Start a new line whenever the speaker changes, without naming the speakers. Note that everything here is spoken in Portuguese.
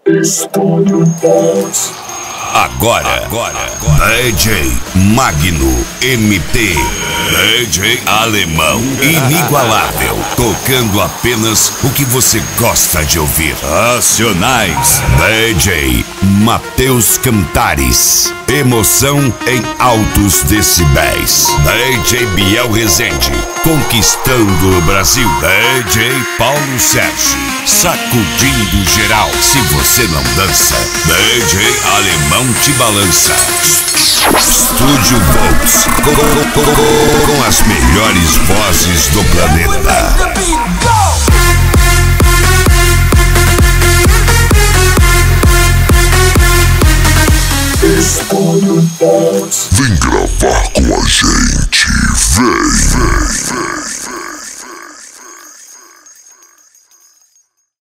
Estúdio Box.
Agora, DJ Magno MT, DJ Alemão inigualável, tocando apenas o que você gosta de ouvir. Racionais, DJ Matheus Cantares, emoção em altos decibéis. DJ Biel Rezende, conquistando o Brasil. DJ Paulo Sérgio, sacudindo geral. Se você não dança, DJ Alemão te balança. Estúdio Box, com as melhores vozes do planeta.
Estúdio Box.
Vem gravar com a gente, vem!